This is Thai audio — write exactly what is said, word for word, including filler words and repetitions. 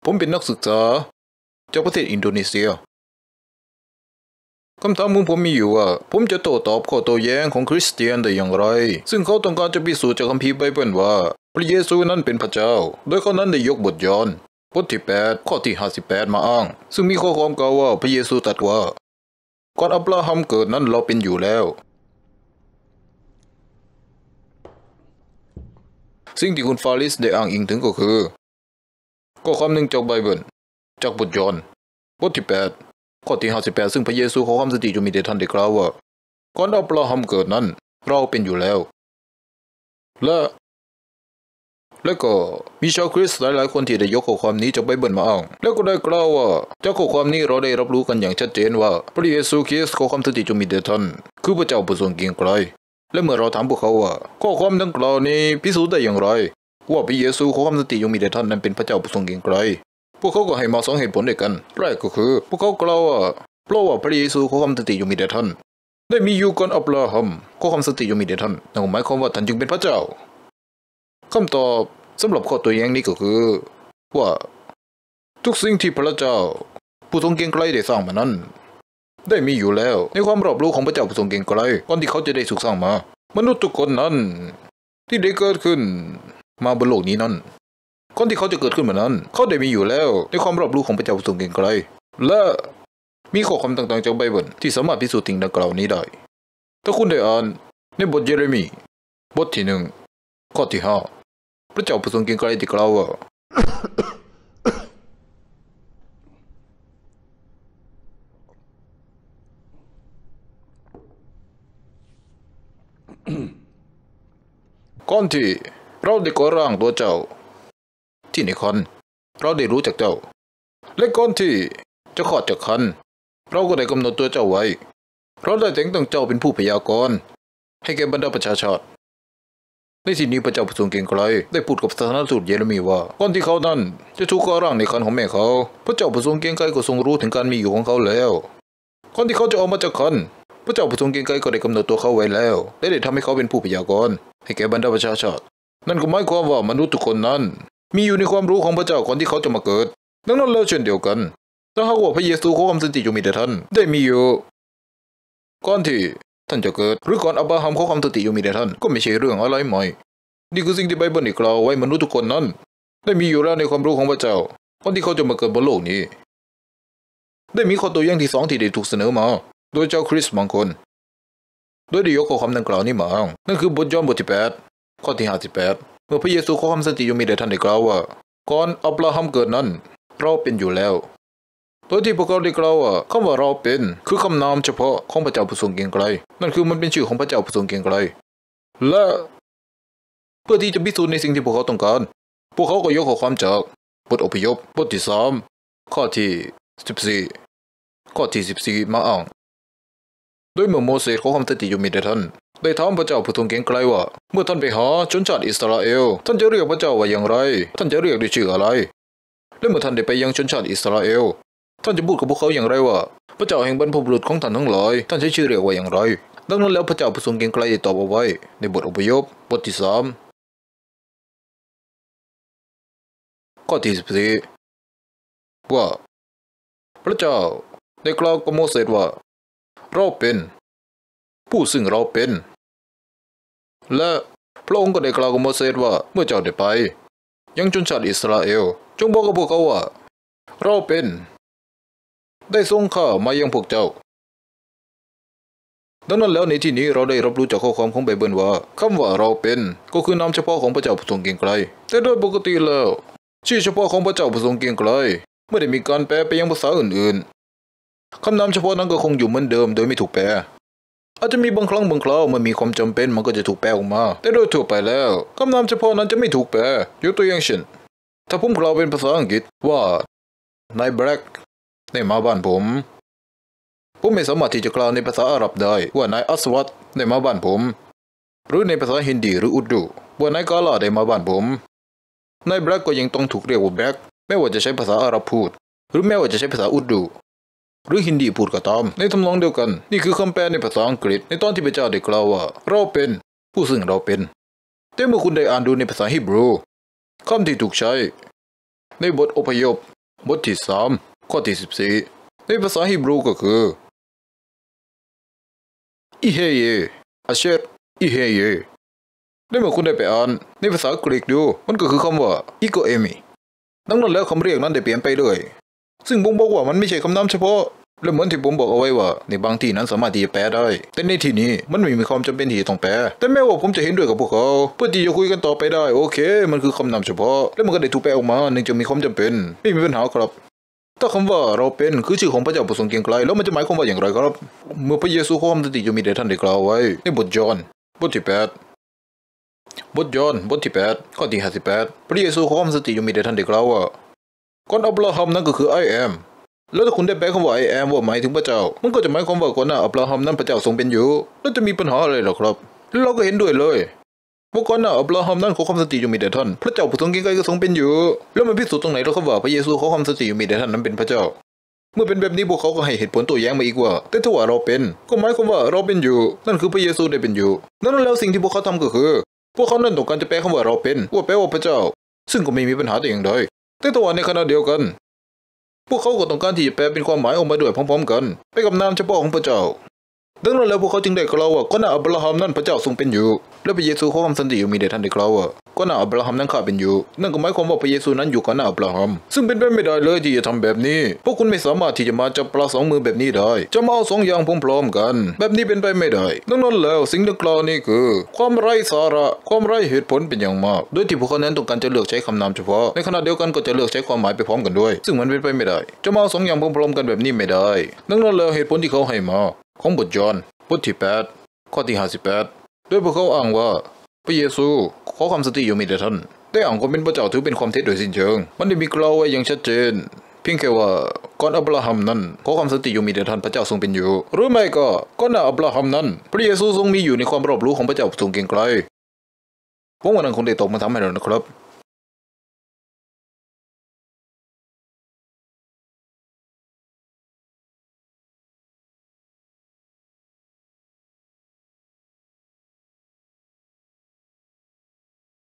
ผมเป็นนักศึกษาจากประเทศอินโดนีเซียคำถามของผมมีอยู่ว่าผมจะโต้ตอบข้อโต้แย้งของคริสเตียนได้อย่างไรซึ่งเขาต้องการจะพิสูจน์จากคัมภีร์ไบเบิลว่าพระเยซูนั้นเป็นพระเจ้าโดยเขานั้นได้ยกบทยอห์นบทที่แปดข้อที่ห้าสิบแปดมาอ้างซึ่งมีข้อความกล่าวว่าพระเยซูตรัสว่าก่อนอับราฮัมเกิดนั้นเราเป็นอยู่แล้วสิ่งที่คุณฟาริสได้อ้างอิงถึงก็คือข้อความหนึ่งจากไบเบิลจากบทยอห์นบทที่แปดข้อที่ห้าสิบแปดซึ่งพระเยซูขอความสติจงมีแด่ท่านได้กล่าวว่าก่อนอับราฮัมเกิดนั้นเราเป็นอยู่แล้วและและก็มีชาวคริสต์หลายๆคนที่ได้ยกข้อความนี้จากไบเบิลมาอ้างแล้วก็ได้กล่าวว่าจากข้อความนี้เราได้รับรู้กันอย่างชัดเจนว่าพระเยซูคริสต์ขอความสติจงมีแด่ท่านคือพระเจ้าผู้ทรงเกรียงไกรและเมื่อเราถามพวกเขาว่าข้อความดังกล่าวนี้พิสูจน์ได้อย่างไรว่าพระเยซูขอความสติจงมีแด่ท่านนั้นเป็นพระเจ้าผู้ทรงเกรียงไกรพวกเขาก็ให้มาสองเหตุผลด้วยกันแรกก็คือพวกเขากล่าวว่าเพราะว่าพระเยซูขอความสติจงมีแด่ท่านได้มีอยู่ก่อนอับราฮัมขอความสติจงมีแด่ท่านนั่นหมายความว่าท่านจึงเป็นพระเจ้าคำตอบสำหรับข้อตัวอย่างนี้ก็คือว่าทุกสิ่งที่พระเจ้าผู้ทรงเกรียงไกรได้สร้างมานั้นได้มีอยู่แล้วในความรอบรู้ของพระเจ้าผู้ทรงเกรียงไกรก่อนที่เขาจะได้ถูกสร้างมามนุษย์ทุกคนนั้นที่ได้เกิดขึ้นมาบนโลกนี้นั้นก่อนที่เขาจะเกิดขึ้นมานั้นเขาได้มีอยู่แล้วในความรอบรู้ของพระเจ้าผู้ทรงเกรียงไกรและมีข้อความต่างๆจากไบเบิลที่สามารถพิสูจน์สิ่งดังกล่าวนี้ได้ถ้าคุณได้อ่านในบทเยเรมีบทที่หนึ่งข้อที่ห้าพระเจ้าผู้ทรงเกรียงไกรได้กล่าวว่าก่อนที่เราได้ก่อร่างตัวเจ้าที่ในครรภ์เราได้รู้จักเจ้าและก่อนที่จะคลอดจากครรภ์เราก็ได้กำหนดตัวเจ้าไว้เราได้แต่งตั้งเจ้าเป็นผู้พยากรณ์ให้แก่บรรดาประชาชาติในที่นี้พระเจ้าผู้ทรงเกรียงไกรได้พูดกับสถานทูตเยเรมีว่าก่อนที่เขานั้นจะถูกก่อร่างในครรภ์ของแม่เขาพระเจ้าผู้ทรงเกรียงไกรก็ทรงรู้ถึงการมีอยู่ของเขาแล้วก่อนที่เขาจะออกมาจากครรภ์พระเจ้าผู้ทรงเกรียงไกรก็ได้กำหนดตัวเขาไว้แล้วและได้ทำให้เขาเป็นผู้พยากรณ์ให้แก่บรรดาประชาชาตินั่นก็หมายความว่ามนุษย์ทุกคนนั้นมีอยู่ในความรู้ของพระเจ้าก่อนที่เขาจะมาเกิดดังนั้นแล้วเช่นเดียวกันถ้าหากว่าพระเยซูขอความสันติจงมีแด่ท่านได้มีอยู่ก่อนที่ท่านจะเกิดหรือก่อนอับราฮัมขอความสันติจงมีแด่ท่านก็ไม่ใช่เรื่องอะไรใหม่นี่คือสิ่งที่ไบเบิลได้กล่าวไว้มนุษย์ทุกคนนั้นได้มีอยู่แล้วในความรู้ของพระเจ้าก่อนที่เขาจะมาเกิดบนโลกนี้ได้มีข้อตัวอย่างที่สองที่ได้ถูกเสนอมาโดยเจ้าคริสต์บางคนโดยได้ยกข้อความดังกล่าวนี้มาอ้างนั่นคือบทยอห์นบทที่แปดข้อที่ห้าสิบแปดเมื่อพระเยซูขอความสันติจงมีแด่ท่านได้กล่าวว่าก่อนอับราฮัมเกิดนั้นเราเป็นอยู่แล้วโดยที่พวกเขาได้กล่าวว่าคำว่าเราเป็นคือคำนามเฉพาะของพระเจ้าผู้ทรงเกรียงไกรนั่นคือมันเป็นชื่อของพระเจ้าผู้ทรงเกรียงไกรและเพื่อที่จะพิสูจน์ในสิ่งที่พวกเขาต้องการพวกเขาก็ยกข้อความจากบทอพยพบทที่สามข้อที่สิบสี่ข้อที่สิบสี่มาอ้างโดยเมื่อโมเสสขอความสันติจงมีแด่ท่านได้ถามพระเจ้าผู้ทรงเกรียงไกรว่าเมื่อท่านไปหาชนชาติอิสราเอลท่านจะเรียกพระเจ้าว่าอย่างไรท่านจะเรียกด้วยชื่ออะไรและเมื่อท่านได้ไปยังชนชาติอิสราเอลท่านจะพูดกับพวกเขาอย่างไรว่าพระเจ้าแห่งบรรพบุรุษของท่านทั้งหลายท่านใช้ชื่อเรียกว่าอย่างไรดังนั้นแล้วพระเจ้าผู้ทรงเกรียงไกรได้ตอบเอาไว้ในบทอพยพบทที่สามข้อที่สิบสี่ว่าพระเจ้าได้กล่าวกับโมเสสว่าเราเป็นผู้ซึ่งเราเป็นและพระองค์ก็ได้กล่าวกับโมเสสว่าเมื่อเจ้าได้ไปยังชนชาติอิสราเอลจงบอกกับพวกเขาว่าเราเป็นได้ส่งข้ามายังพวกเจ้าดังนั้นแล้วในที่นี้เราได้รับรู้จากข้อความของไบเบิลว่าคำว่าเราเป็นก็คือนามเฉพาะของพระเจ้าผู้ทรงเกรียงไกรแต่โดยปกติแล้วชื่อเฉพาะของพระเจ้าผู้ทรงเกรียงไกรไม่ได้มีการแปลไปยังภาษาอื่นๆคำนามเฉพาะนั้นก็คงอยู่เหมือนเดิมโดยไม่ถูกแปลอาจจะมีบางครั้งบางคราวเมื่อมีความจำเป็นมันก็จะถูกแปลออกมาแต่โดยทั่วไปแล้วคำนามเฉพาะนั้นจะไม่ถูกแปลยกตัวอย่างเช่นถ้าผมกล่าวเป็นภาษาอังกฤษว่านายแบล็กได้มาบ้านผมผมไม่สามารถที่จะกล่าวในภาษาอาหรับได้ว่านายอัสวัตได้มาบ้านผมหรือในภาษาฮินดีหรืออุรดูว่านายกาลาได้มาบ้านผมนายแบล็กก็ยังต้องถูกเรียกว่าแบล็กไม่ว่าจะใช้ภาษาอาหรับพูดหรือแม้ว่าจะใช้ภาษาอุรดูหรือฮินดีพูดก็ตามในทำนองเดียวกันนี่คือคำแปลในภาษาอังกฤษในตอนที่พระเจ้าได้กล่าวว่าเราเป็นผู้ซึ่งเราเป็นแต่เมื่อคุณได้อ่านดูในภาษาฮีบรูคำที่ถูกใช้ในบทอพยพบทที่สามข้อที่สิบสี่ในภาษาฮีบรูก็คืออิเฮเยอาเชตอิเฮเยได้เมื่อคุณได้ไปอ่านในภาษากรีกดูมันก็คือคำว่าอีโกเอมิดังนั้นแล้วคำเรียกนั้นได้เปลี่ยนไปเลยซึ่งผมบอกว่ามันไม่ใช่คำนามเฉพาะและเหมือนที่ผมบอกเอาไว้ว่าในบางที่นั้นสามารถที่จะแปลได้แต่ในที่นี้มันไม่มีความจำเป็นที่ต้องแปลแต่แม้ว่าผมจะเห็นด้วยกับพวกเขาเพื่อที่จะคุยกันต่อไปได้โอเคมันคือคำนามเฉพาะและมันก็ได้ถูกแปลออกมาเนื่องจากมีความจำเป็นไม่มีปัญหาครับถ้าคำว่าเราเป็นคือชื่อของพระเจ้าผู้ทรงเกรียงไกรแล้วมันจะหมายความว่าอย่างไรครับเมื่อพระเยซูขอความสันติจงมีแด่ท่านได้กล่าวไว้ในบทยอห์นบทที่แปดบทยอห์นบทที่แปดข้อที่ห้าสิบแปดพระเยซูขอความสันติจงมีแด่ท่านได้กล่าวว่าก่อนอับราฮัมนั้นก็คือ I am แล้วถ้าคุณได้แปลคำว่า I am ว่าหมายถึงพระเจ้ามันก็จะหมายความว่าก่อนหน้าอับราฮัมนั้นพระเจ้าทรงเป็นอยู่แล้วจะมีปัญหาอะไรหรอครับเราก็เห็นด้วยเลยว่าก่อนหน้าอับราฮัมนั้นขอความสันติจงมีแด่ท่านพระเจ้าผู้ทรงเกรียงไกรก็ทรงเป็นอยู่แล้วมันพิสูจน์ตรงไหนเราครับว่าพระเยซูขอความสันติจงมีแด่ท่านนั้นเป็นพระเจ้าเมื่อเป็นแบบนี้พวกเขาก็ให้เหตุผลโต้แย้งมาอีกว่าแต่ถ้าว่าเราเป็นก็หมายความว่าเราเป็นอยู่นั่นคือพระเยซูได้เป็นอยู่นั่นแล้วสิ่งที่พวกเขาทำก็คือพวกเขานั้นต้องการจะแปลคำว่าเราเป็นว่าแปลว่าพระเจ้าซึ่งก็ไม่มีปัญหาแต่อย่างใดแต่ตัวในขณะเดียวกันพวกเขาก็ต้องการที่จะแปลเป็นความหมายออกมาด้วยพร้อมๆกันไปกับนามเฉพาะของพระเจ้าดังนั้นแล้วพวกเขาจึงได้กล่าวว่าก่อนหน้าอับราฮัมนั้นพระเจ้าทรงเป็นอยู่และพระเยซูขอความสันติจงมีแด่ท่านได้กล่าวว่าก่อนหน้าอับราฮัมนั้นข้าเป็นอยู่นั่นก็หมายความว่าพระเยซูนั้นอยู่ก่อนหน้าอับราฮัมซึ่งเป็นไปไม่ได้เลยที่จะทำแบบนี้พวกคุณไม่สามารถที่จะมาจับปลาสองมือแบบนี้ได้จะมาเอาสองอย่างพร้อมๆกันแบบนี้เป็นไปไม่ได้ดังนั้นแล้วสิ่งดังกล่าวนี้คือความไร้สาระความไร้เหตุผลเป็นอย่างมากโดยที่พวกเขานั้นต้องการจะเลือกใช้คำนามเฉพาะในขณะเดียวกันก็จะเลือกใช้ความหมายไปพร้อมกันด้วยซึ่งมันเป็นไปไม่ได้จะมาเอาสองอย่างพร้อมๆกันแบบนี้ไม่ได้ดังนั้นแล้วเหตุผลที่เขาให้มาของบทยอห์นบทที่แปดข้อที่ห้าสิบแปดโดยพวกเขาอ้างว่าพระเยซูขอความสันติจงมีแด่ท่านได้อ้างความเป็นพระเจ้าถือเป็นความเท็จโดยสิ้นเชิงมันได้มีกล่าวไว้อย่างชัดเจนเพียงแค่ว่าก่อนอับราฮัมนั้นขอความสันติจงมีแด่ท่านพระเจ้าทรงเป็นอยู่หรือไม่ก็ก่อนหน้าอับราฮัมนั้นพระเยซูทรงมีอยู่ในความรอบรู้ของพระเจ้าทรงเกรียงไกรผมว่านั้นคงได้ตอบมาทำให้เรานะครับ